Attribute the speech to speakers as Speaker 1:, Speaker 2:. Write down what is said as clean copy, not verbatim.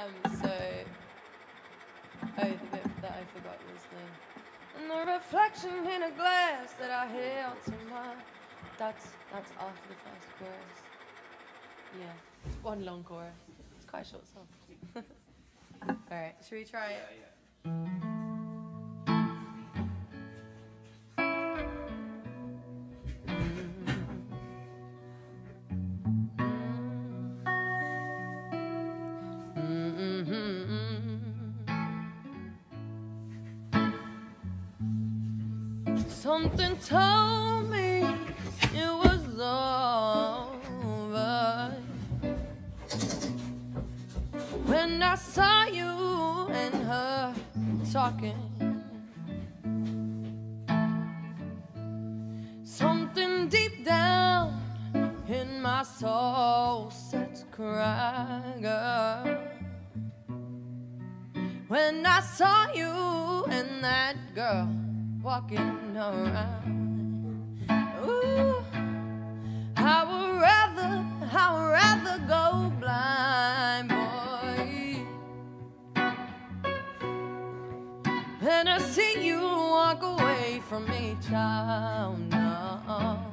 Speaker 1: So, oh, the bit that I forgot was and the reflection in a glass that I held to my. That's after the first chorus. Yeah, it's one long chorus. It's quite a short song. All right, should we try it? Something told me it was over when I saw you and her talking. Something deep down in my soul said to cry, girl, when I saw you and that girl walking around. Ooh, I would rather go blind, boy, than to see you walk away from me, child. No.